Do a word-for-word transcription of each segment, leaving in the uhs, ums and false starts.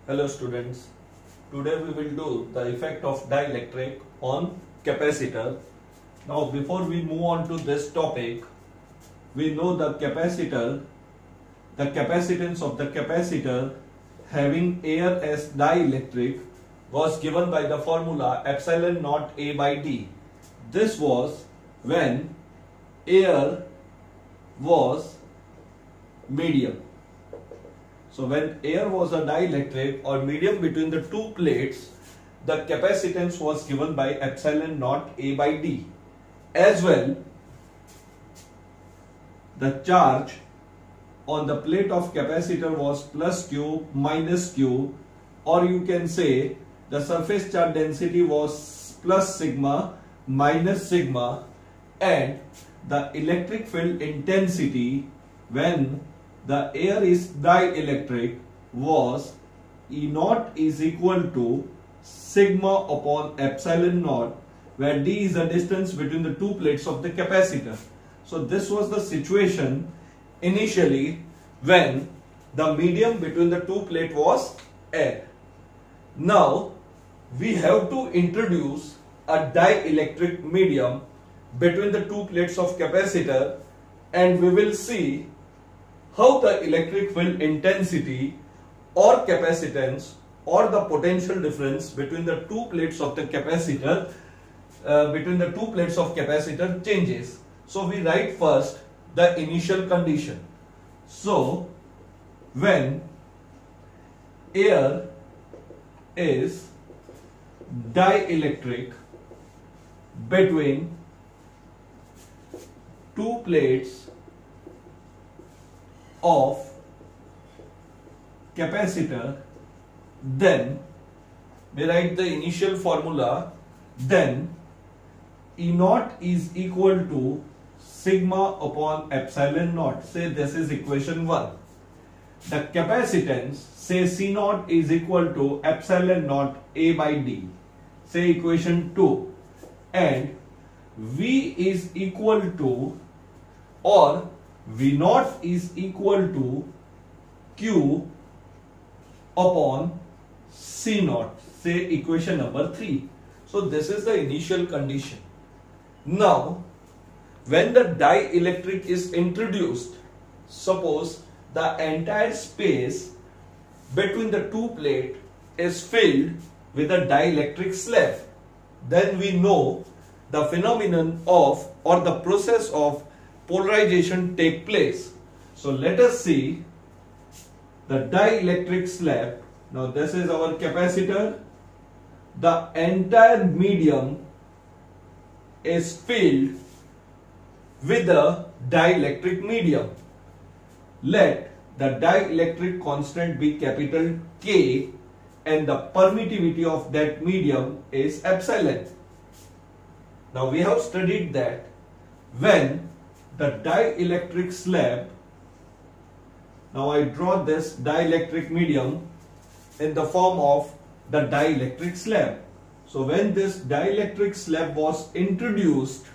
Hello students, today we will do the effect of dielectric on capacitor. Now before we move on to this topic, we know the capacitor, the capacitance of the capacitor having air as dielectric was given by the formula epsilon naught A by D. This was when air was medium. So when air was a dielectric or medium between the two plates, the capacitance was given by epsilon naught A by D. As well, the charge on the plate of capacitor was plus Q minus Q, or you can say the surface charge density was plus sigma minus sigma, and the electric field intensity when the air is dielectric was E naught is equal to sigma upon epsilon naught, where D is the distance between the two plates of the capacitor. So this was the situation initially when the medium between the two plates was air. Now we have to introduce a dielectric medium between the two plates of capacitor, and we will see how the electric field intensity or capacitance or the potential difference between the two plates of the capacitor uh, between the two plates of capacitor changes. So we write first the initial condition. So when air is dielectric between two plates of capacitor, then we write the initial formula, then E naught is equal to sigma upon epsilon naught. Say this is equation one. The capacitance, say C naught is equal to epsilon naught A by D. Say equation two. And V is equal to, or V naught is equal to Q upon C naught. Say equation number three. So this is the initial condition. Now when the dielectric is introduced, suppose the entire space between the two plates is filled with a dielectric slab, then we know the phenomenon of or the process of polarization take place. So let us see the dielectric slab. Now this is our capacitor. The entire medium is filled with a dielectric medium. Let the dielectric constant be capital K and the permittivity of that medium is epsilon. Now we have studied that when the dielectric slab, now I draw this dielectric medium in the form of the dielectric slab. So when this dielectric slab was introduced,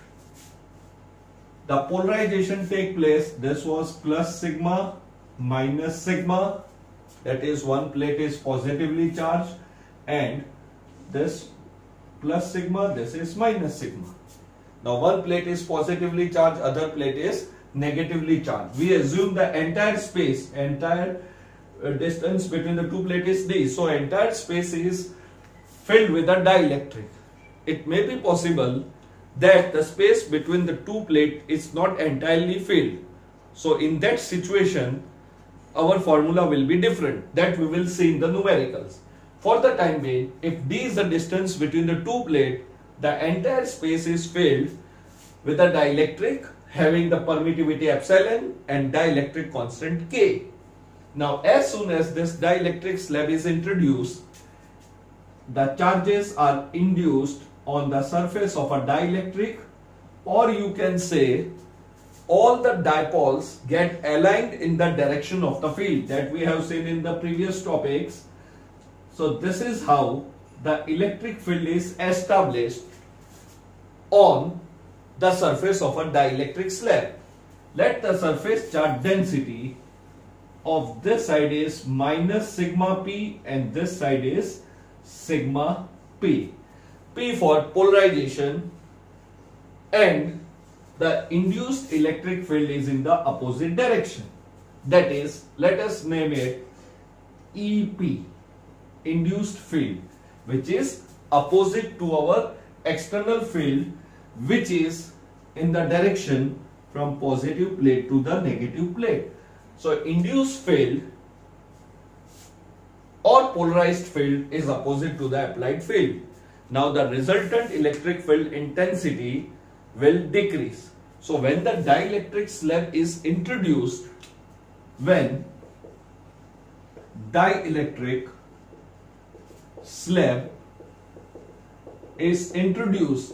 the polarization take place. This was plus sigma minus sigma, that is one plate is positively charged, and this plus sigma, this is minus sigma. Now one plate is positively charged, other plate is negatively charged. We assume the entire space, entire uh, distance between the two plates is D. So entire space is filled with a dielectric. It may be possible that the space between the two plates is not entirely filled. So in that situation, our formula will be different. That we will see in the numericals. For the time being, if D is the distance between the two plates, the entire space is filled with a dielectric having the permittivity epsilon and dielectric constant K. Now as soon as this dielectric slab is introduced, the charges are induced on the surface of a dielectric, or you can say all the dipoles get aligned in the direction of the field that we have seen in the previous topics. So this is how the electric field is established on the surface of a dielectric slab. Let the surface charge density of this side is minus sigma p and this side is sigma p. P for polarization, and the induced electric field is in the opposite direction. That is, let us name it E P, induced field, which is opposite to our external field, which is in the direction from positive plate to the negative plate. So induced field or polarized field is opposite to the applied field. Now the resultant electric field intensity will decrease. So when the dielectric slab is introduced, when dielectric slab is introduced,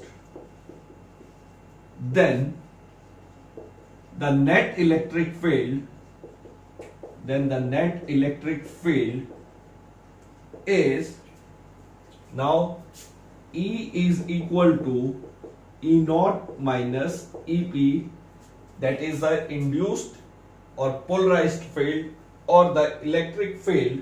then the net electric field, then the net electric field is, now E is equal to E naught minus E P, that is the induced or polarized field or the electric field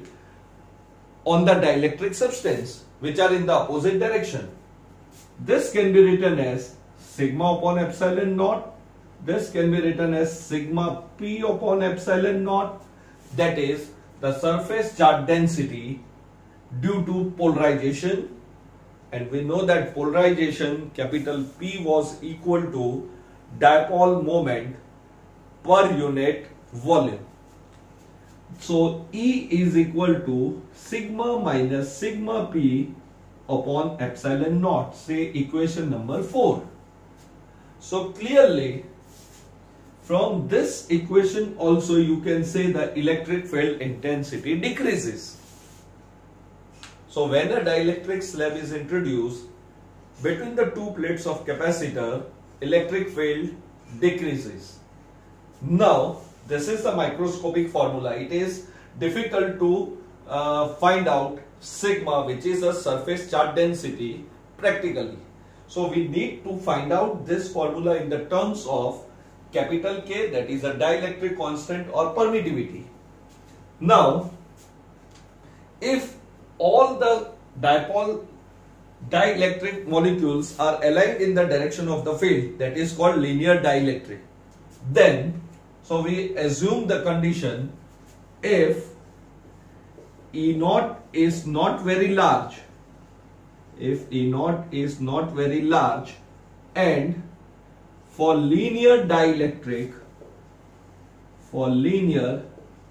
on the dielectric substance, which are in the opposite direction. This can be written as sigma upon epsilon naught. This can be written as sigma p upon epsilon naught, that is the surface charge density due to polarization, and we know that polarization capital P was equal to dipole moment per unit volume. So E is equal to sigma minus sigma P upon epsilon naught, say equation number four. So clearly from this equation also you can say the electric field intensity decreases. So when a dielectric slab is introduced between the two plates of capacitor, electric field decreases. Now this is the microscopic formula. It is difficult to uh, find out sigma, which is a surface charge density, practically. So we need to find out this formula in the terms of capital K, that is a dielectric constant or permittivity. Now if all the dipole dielectric molecules are aligned in the direction of the field, that is called linear dielectric, then so we assume the condition if E naught is not very large, if E naught is not very large, and for linear dielectric, for linear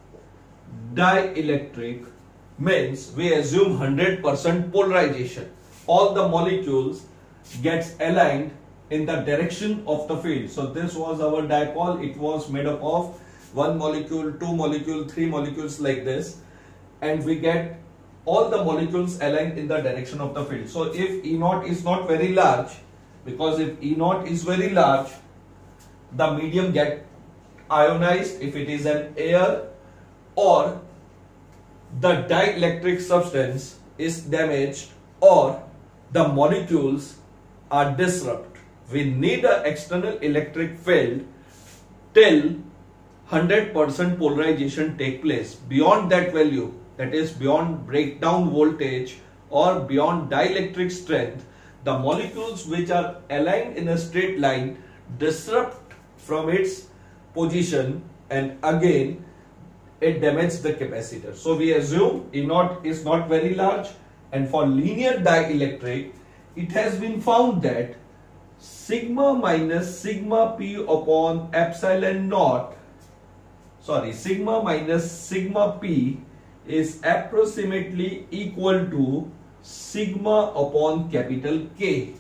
dielectric means we assume one hundred percent polarization. All the molecules gets aligned in the direction of the field. So this was our dipole. It was made up of one molecule, two molecule, three molecules like this, and we get all the molecules aligned in the direction of the field. So if E naught is not very large, because if E naught is very large, the medium get ionized if it is an air, or the dielectric substance is damaged, or the molecules are disrupted. We need an external electric field till one hundred percent polarization take place. Beyond that value, that is beyond breakdown voltage or beyond dielectric strength, the molecules which are aligned in a straight line disrupt from its position, and again it damages the capacitor. So we assume E naught is not very large, and for linear dielectric it has been found that sigma minus sigma p upon epsilon naught, sorry, sigma minus sigma p is approximately equal to sigma upon capital K.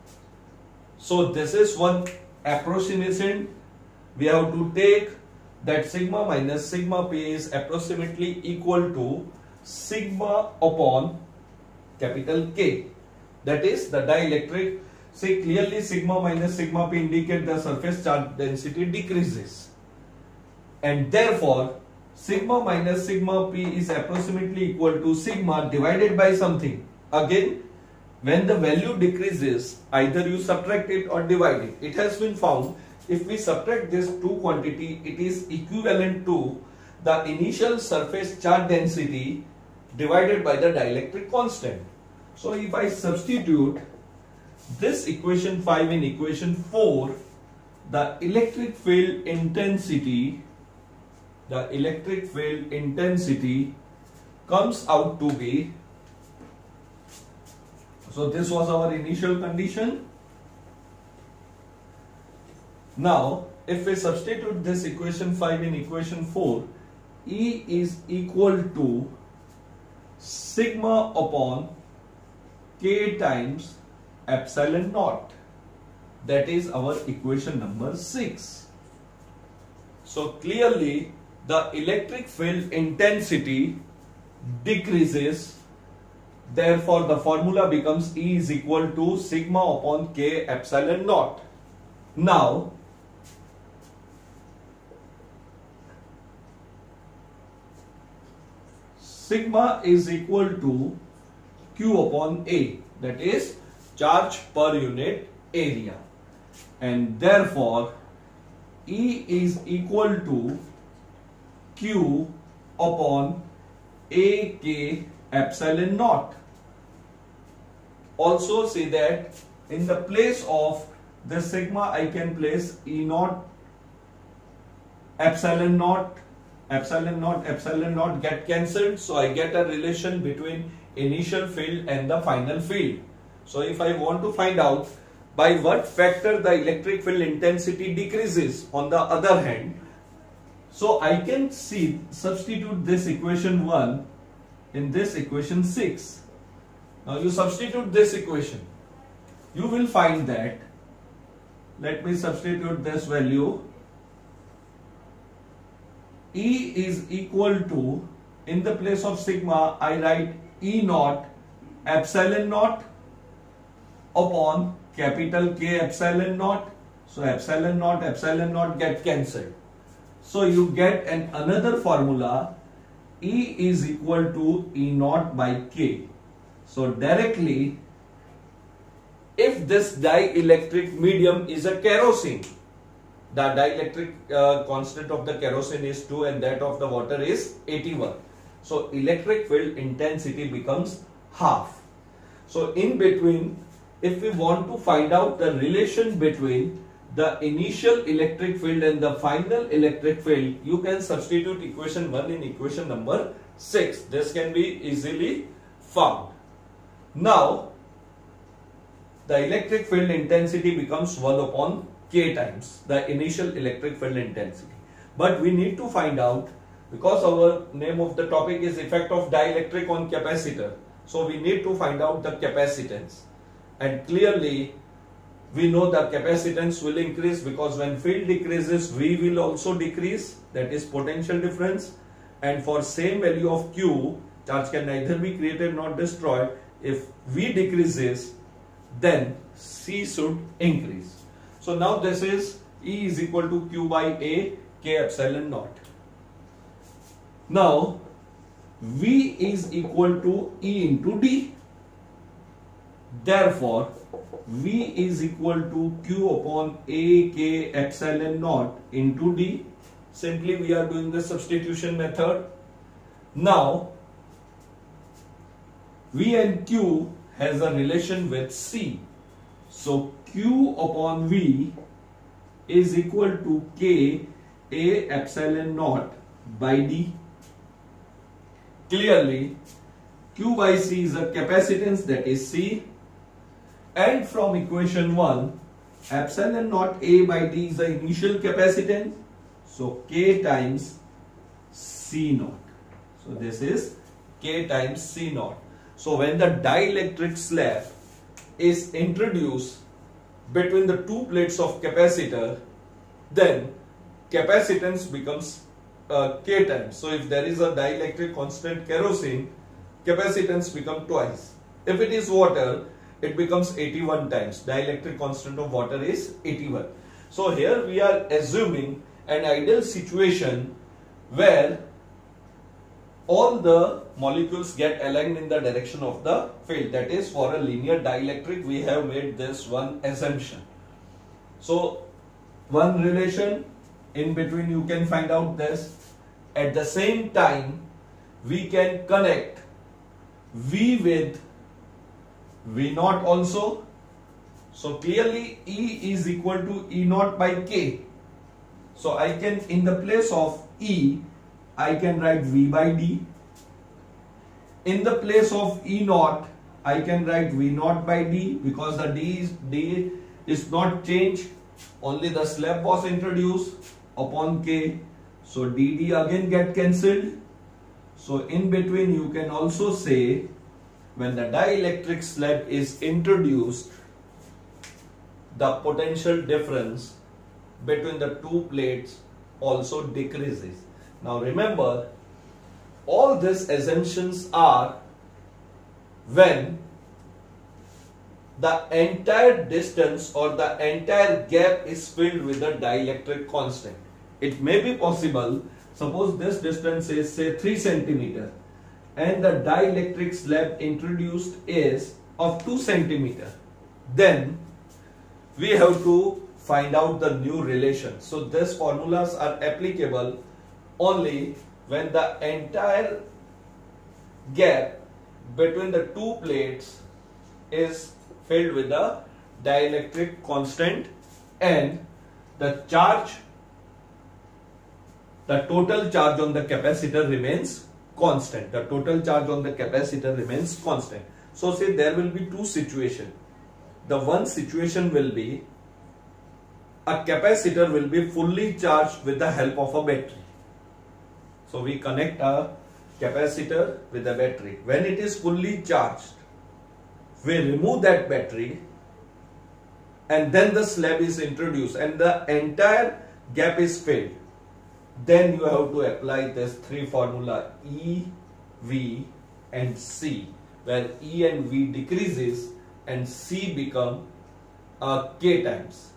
So this is one approximation we have to take, that sigma minus sigma p is approximately equal to sigma upon capital K. That is the dielectric. See, clearly sigma minus sigma p indicate the surface charge density decreases, and therefore sigma minus sigma p is approximately equal to sigma divided by something. Again, when the value decreases, either you subtract it or divide it. It has been found if we subtract this two quantity, it is equivalent to the initial surface charge density divided by the dielectric constant. So if I substitute this equation five in equation four, the electric field intensity, the electric field intensity comes out to be, so this was our initial condition. Now if we substitute this equation five in equation four, E is equal to sigma upon K times epsilon naught. That is our equation number six. So clearly the electric field intensity decreases, therefore the formula becomes E is equal to sigma upon K epsilon naught. Now sigma is equal to Q upon A, that is charge per unit area, and therefore E is equal to Q upon A K epsilon naught. Also say that in the place of the sigma I can place E naught epsilon naught, epsilon naught, epsilon naught get cancelled, so I get a relation between initial field and the final field. So if I want to find out by what factor the electric field intensity decreases on the other hand, so I can see, substitute this equation one in this equation six. Now you substitute this equation, you will find that, let me substitute this value, E is equal to, in the place of sigma I write E naught epsilon naught upon capital K epsilon naught. So epsilon naught, epsilon naught get cancelled. So you get an another formula, E is equal to E naught by K. So directly, if this dielectric medium is a kerosene, the dielectric uh, constant of the kerosene is two and that of the water is eighty-one. So electric field intensity becomes half. So in between, if we want to find out the relation between the initial electric field and the final electric field, you can substitute equation one in equation number six. This can be easily found. Now the electric field intensity becomes one upon K times the initial electric field intensity. But we need to find out, because our name of the topic is effect of dielectric on capacitor, so we need to find out the capacitance. And clearly we know the capacitance will increase, because when field decreases V will also decrease, that is potential difference. And for same value of Q, charge can neither be created nor destroyed. If V decreases, then C should increase. So now this is E is equal to Q by A K epsilon naught. Now V is equal to E into D. Therefore V is equal to Q upon A K epsilon naught into D. Simply we are doing the substitution method. Now V and Q has a relation with C. So Q upon V is equal to K A epsilon naught by D. Clearly Q by C is a capacitance, that is C, and from equation one epsilon naught A by D is the initial capacitance, so K times C naught. So this is K times C naught. So when the dielectric slab is introduced between the two plates of capacitor, then capacitance becomes uh, K times. So if there is a dielectric constant kerosene, capacitance becomes twice. If it is water, it becomes eighty-one times. Dielectric constant of water is eighty-one. So here we are assuming an ideal situation where all the molecules get aligned in the direction of the field. That is, for a linear dielectric we have made this one assumption. So one relation in between you can find out this, At the same time, we can connect V with V naught also. So clearly E is equal to E naught by K. So I can, in the place of E, I can write V by D. In the place of E naught, I can write V naught by D, because the D is, D is not changed. Only the slab was introduced upon K. So D D again get cancelled. So in between you can also say, when the dielectric slab is introduced, the potential difference between the two plates also decreases. Now remember, all these assumptions are when the entire distance or the entire gap is filled with a dielectric constant. It may be possible, suppose this distance is say three centimeter and the dielectric slab introduced is of two centimeter. Then we have to find out the new relation. So these formulas are applicable only when the entire gap between the two plates is filled with a dielectric constant and the charge, the total charge on the capacitor remains constant. The total charge on the capacitor remains constant. So say there will be two situations. The one situation will be a capacitor will be fully charged with the help of a battery. So we connect a capacitor with a battery. When it is fully charged, we remove that battery and then the slab is introduced and the entire gap is filled. Then you have to apply this three formula E, V and C, where E and V decreases and C become uh, K times.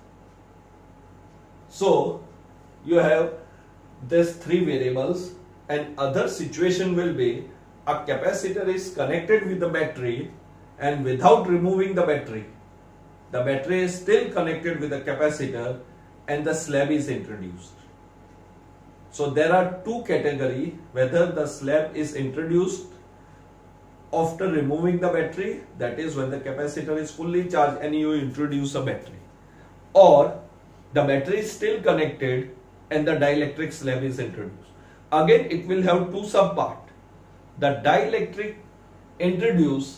So you have these three variables, and other situation will be a capacitor is connected with the battery and without removing the battery, the battery is still connected with the capacitor and the slab is introduced. So there are two categories, whether the slab is introduced after removing the battery, that is when the capacitor is fully charged and you introduce a battery, or the battery is still connected and the dielectric slab is introduced. Again, it will have two subparts. The dielectric introduced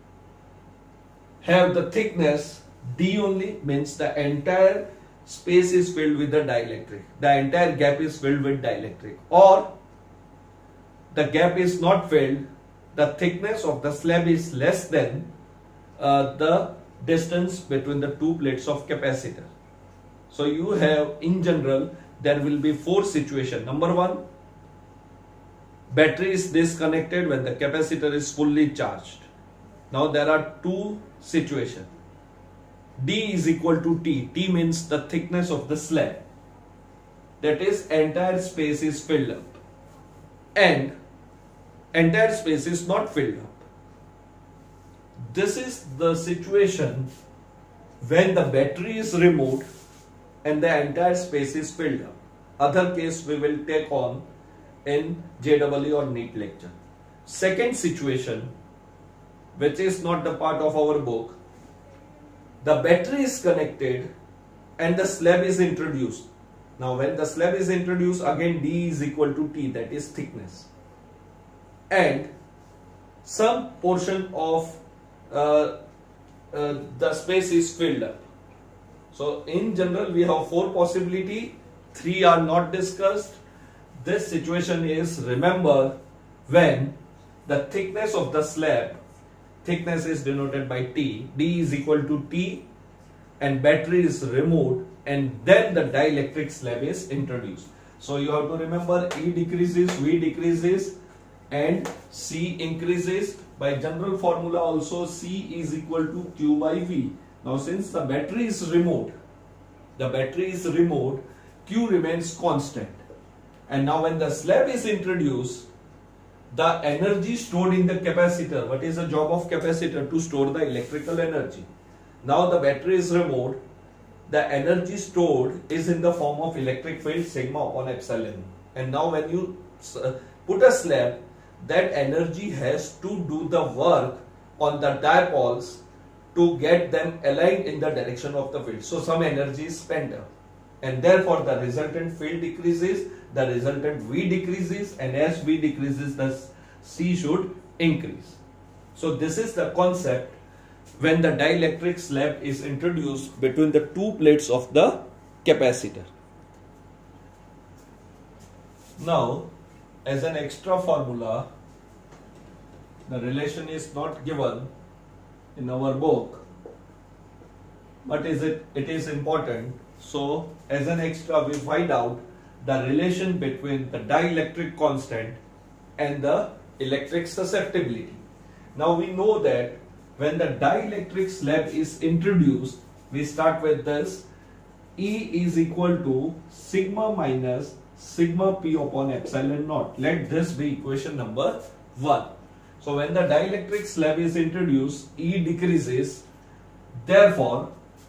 have the thickness D only, means the entire space is filled with the dielectric. The entire gap is filled with dielectric. Or the gap is not filled, the thickness of the slab is less than uh, the distance between the two plates of capacitor. So you have, in general, there will be four situations. Number one, battery is disconnected when the capacitor is fully charged. Now there are two situations. D is equal to T. T means the thickness of the slab. That is, entire space is filled up. And entire space is not filled up. This is the situation when the battery is removed and the entire space is filled up. Other case we will take on in J E E or NEET lecture. Second situation, which is not the part of our book, the battery is connected and the slab is introduced. Now when the slab is introduced, again D is equal to T, that is thickness. And some portion of uh, uh, the space is filled up. So in general we have four possibility, three are not discussed. This situation is, remember, when the thickness of the slab, thickness is denoted by T, D is equal to T, and battery is removed, and then the dielectric slab is introduced. So you have to remember, E decreases, V decreases and C increases. By general formula also, C is equal to Q by V. Now since the battery is removed, the battery is removed, Q remains constant. And now when the slab is introduced, the energy stored in the capacitor, what is the job of capacitor? To store the electrical energy. Now the battery is removed, the energy stored is in the form of electric field sigma upon epsilon. And now when you put a slab, that energy has to do the work on the dipoles to get them aligned in the direction of the field. So some energy is spent up, and therefore the resultant field decreases, the resultant V decreases, and as V decreases, the C should increase. So this is the concept when the dielectric slab is introduced between the two plates of the capacitor. Now, as an extra formula, the relation is not given in our book, but is it, it is important. So, as an extra, we find out the relation between the dielectric constant and the electric susceptibility. Now, we know that when the dielectric slab is introduced, we start with this: E is equal to sigma minus sigma P upon epsilon naught. Let this be equation number one. So when the dielectric slab is introduced, E decreases, therefore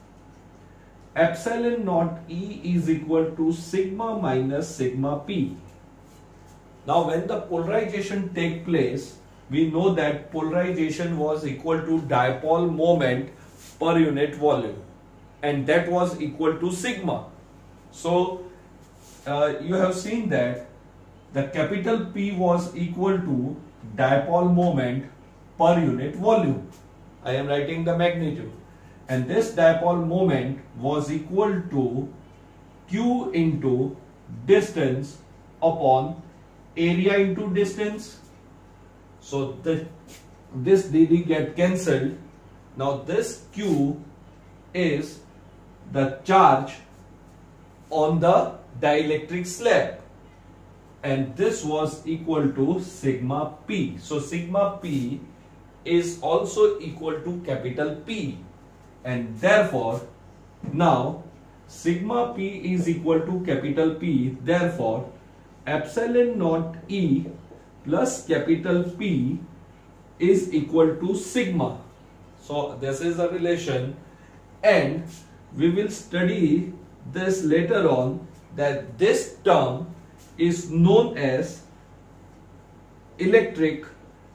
epsilon naught E is equal to sigma minus sigma P. Now when the polarization take place, we know that polarization was equal to dipole moment per unit volume, and that was equal to sigma. So uh, you have seen that the capital P was equal to dipole moment per unit volume. I am writing the magnitude, and this dipole moment was equal to Q into distance upon area into distance. So the, this D D get cancelled. Now this Q is the charge on the dielectric slab, and this was equal to sigma P. So sigma P is also equal to capital P, and therefore now sigma P is equal to capital P. Therefore epsilon naught E plus capital P is equal to sigma. So this is a relation, and we will study this later on, that this term is known as electric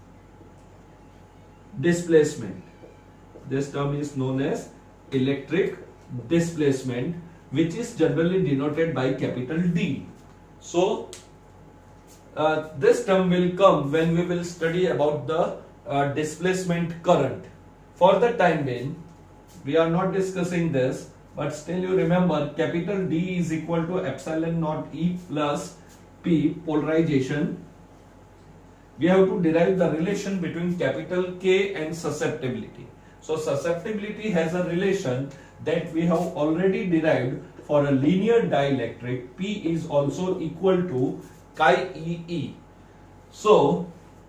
displacement. This term is known as electric displacement, which is generally denoted by capital D. So uh, this term will come when we will study about the uh, displacement current. For the time being, we are not discussing this, but still you remember capital D is equal to epsilon naught E plus P, polarization. We have to derive the relation between capital K and susceptibility. So susceptibility has a relation that we have already derived for a linear dielectric. P is also equal to chi E E. So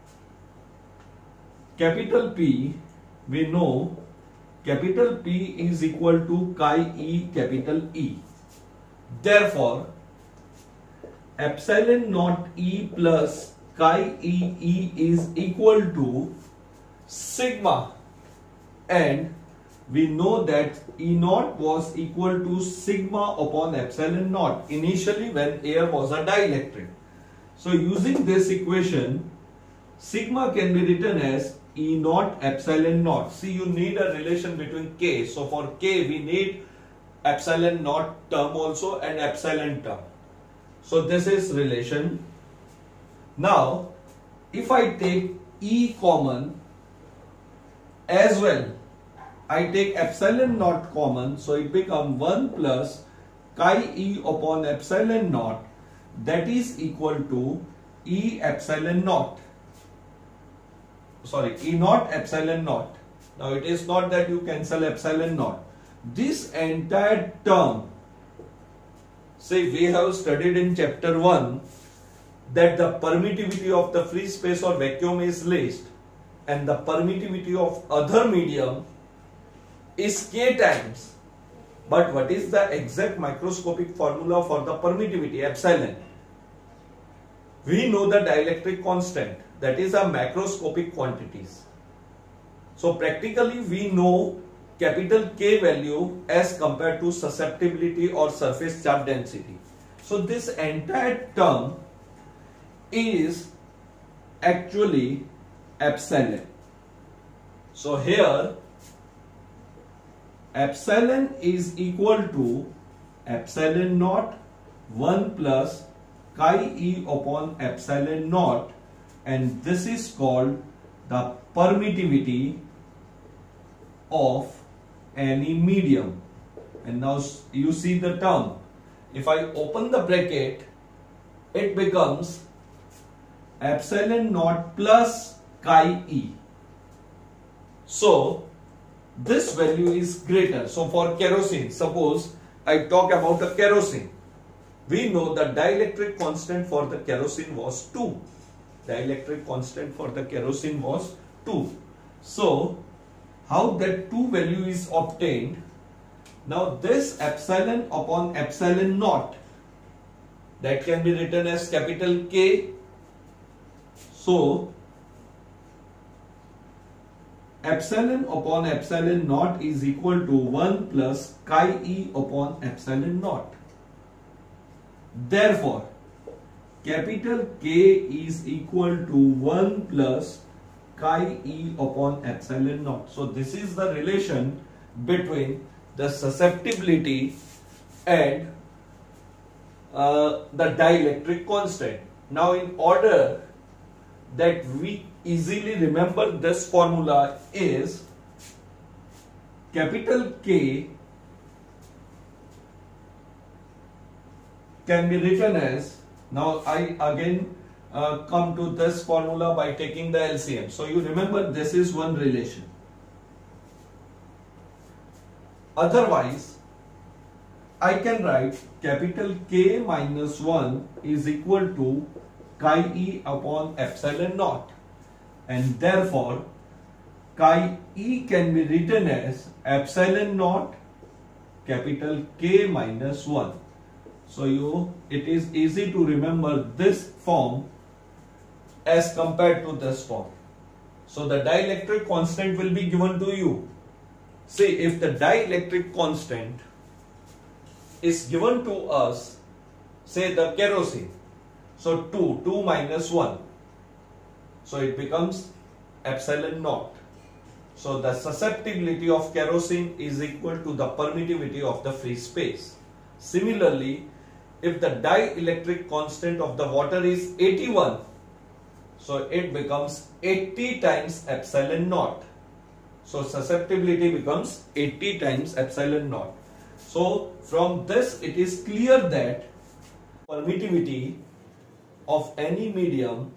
capital P, we know capital P is equal to chi E capital E. Therefore epsilon naught E plus chi E E is equal to sigma, and we know that E naught was equal to sigma upon epsilon naught initially when air was a dielectric. So using this equation, sigma can be written as E naught epsilon naught. See, you need a relation between K. So for K we need epsilon naught term also and epsilon term. So this is relation. Now if I take E common as well, I take epsilon naught common, so it becomes one plus chi E upon epsilon naught, that is equal to E epsilon naught. Sorry, E naught epsilon naught. Now it is not that you cancel epsilon naught. This entire term, say we have studied in chapter one that the permittivity of the free space or vacuum is least, and the permittivity of other medium is K times. But what is the exact microscopic formula for the permittivity? Epsilon. We know the dielectric constant, that is a macroscopic quantities. So practically we know capital K value as compared to susceptibility or surface charge density. So this entire term is actually epsilon. So here epsilon is equal to epsilon naught one plus chi e upon epsilon naught, and this is called the permittivity of any medium. And now you see the term. If I open the bracket, it becomes epsilon naught plus chi e. So this value is greater. So for kerosene, suppose I talk about a kerosene, we know the dielectric constant for the kerosene was two. Dielectric constant for the kerosene was two. So how that two value is obtained? Now this epsilon upon epsilon naught, that can be written as capital K. So epsilon upon epsilon naught is equal to one plus chi e upon epsilon naught. Therefore, capital K is equal to one plus chi e upon epsilon naught. So this is the relation between the susceptibility and uh, the dielectric constant. Now in order that we easily remember this formula is capital K can be written as, now I again uh, come to this formula by taking the L C M. So you remember this is one relation. Otherwise, I can write capital K minus one is equal to chi e upon epsilon naught, and therefore chi e can be written as epsilon naught capital K minus one. So you, it is easy to remember this form as compared to this form. So the dielectric constant will be given to you. See, if the dielectric constant is given to us, say the kerosene, so two, two minus one, so it becomes epsilon naught. So the susceptibility of kerosene is equal to the permittivity of the free space. Similarly, if the dielectric constant of the water is eighty-one, so it becomes eighty times epsilon naught. So susceptibility becomes eighty times epsilon naught. So from this it is clear that permittivity of any medium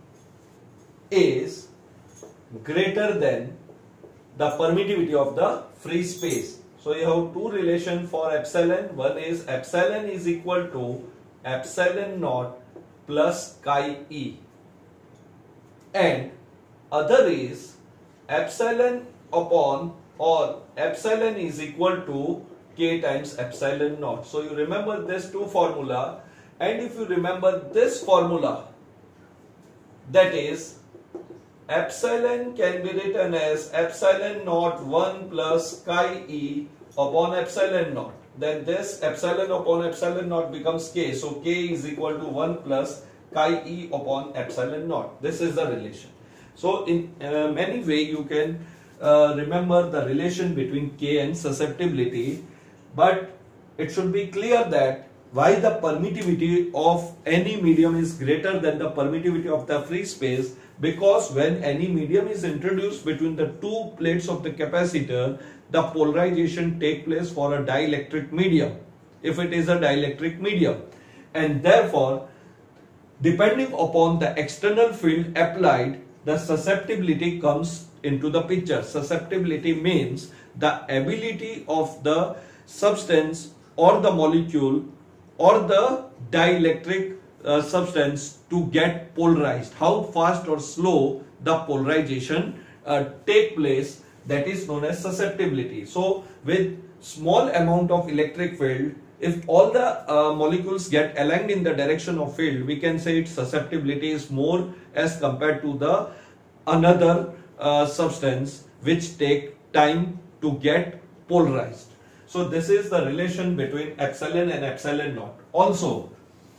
is greater than the permittivity of the free space. So you have two relations for epsilon. One is epsilon is equal to epsilon naught plus chi e, and other is epsilon upon or epsilon is equal to k times epsilon naught. So you remember this two formula, and if you remember this formula, that is epsilon can be written as epsilon naught one plus chi e upon epsilon naught. Then this epsilon upon epsilon naught becomes k. So k is equal to one plus chi e upon epsilon naught. This is the relation. So in uh, many way you can uh, remember the relation between k and susceptibility, but it should be clear that why the permittivity of any medium is greater than the permittivity of the free space, because when any medium is introduced between the two plates of the capacitor, the polarization take place for a dielectric medium, if it is a dielectric medium, and therefore depending upon the external field applied, the susceptibility comes into the picture. Susceptibility means the ability of the substance or the molecule or the dielectric uh, substance to get polarized, how fast or slow the polarization uh, take place, that is known as susceptibility. So with small amount of electric field, if all the uh, molecules get aligned in the direction of field, we can say its susceptibility is more as compared to the another uh, substance which take time to get polarized. So this is the relation between epsilon and epsilon naught. Also,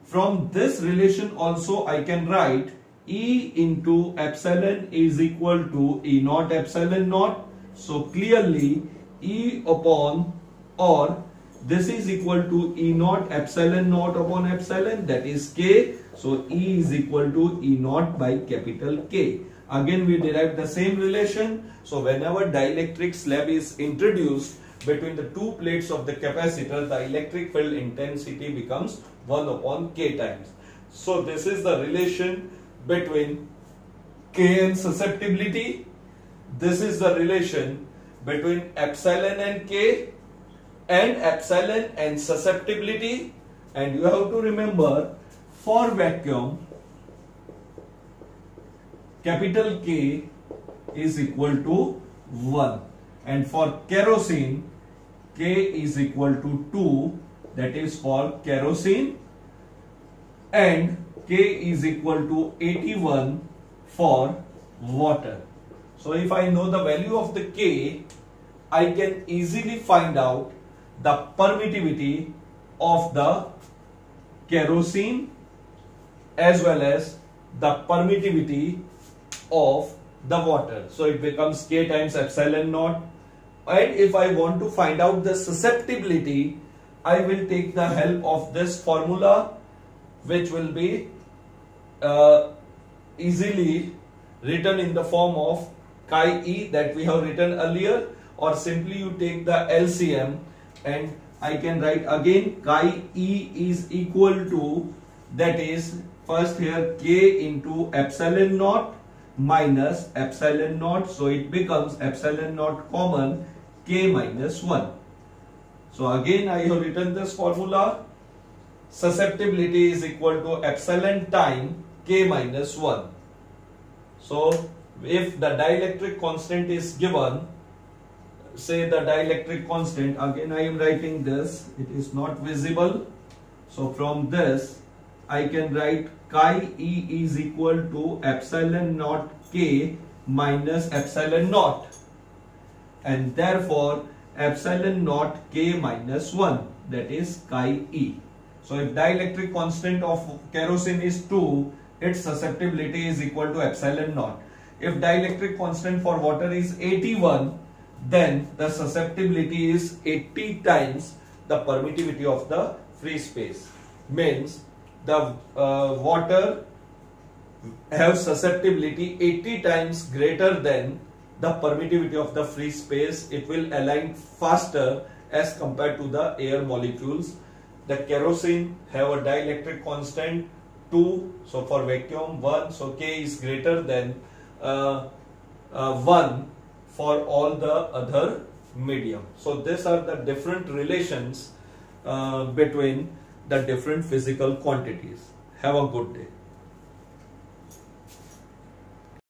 From this relation also I can write E into epsilon is equal to E naught epsilon naught. So clearly E upon, or this is equal to E naught epsilon naught upon epsilon, that is K. So E is equal to E naught by capital K. Again we derive the same relation. So whenever dielectric slab is introduced between the two plates of the capacitor, the electric field intensity becomes one upon K times. So this is the relation between K and susceptibility. This is the relation between epsilon and K, and epsilon and susceptibility. And you have to remember, for vacuum, capital K is equal to one, and for kerosene K is equal to two, that is for kerosene, and K is equal to eighty-one for water. So if I know the value of the K, I can easily find out the permittivity of the kerosene as well as the permittivity of the water. So it becomes K times epsilon naught. And if I want to find out the susceptibility, I will take the help of this formula, which will be uh, easily written in the form of chi E that we have written earlier, or simply you take the L C M and I can write again chi E is equal to, that is first here K into epsilon naught minus epsilon naught, so it becomes epsilon naught common K minus one. So again I have written this formula, susceptibility is equal to epsilon time K minus one. So if the dielectric constant is given, say the dielectric constant, again I am writing this, it is not visible. So from this I can write chi E is equal to epsilon naught K minus epsilon naught, and therefore epsilon naught K minus one, that is chi E. So if dielectric constant of kerosene is two, its susceptibility is equal to epsilon naught. If dielectric constant for water is eighty-one, then the susceptibility is eighty times the permittivity of the free space. Means the uh, water have susceptibility eighty times greater than the permittivity of the free space. It will align faster as compared to the air molecules. The kerosene have a dielectric constant two, so for vacuum one, so K is greater than uh, uh, one for all the other medium. So these are the different relations uh, between the different physical quantities. Have a good day.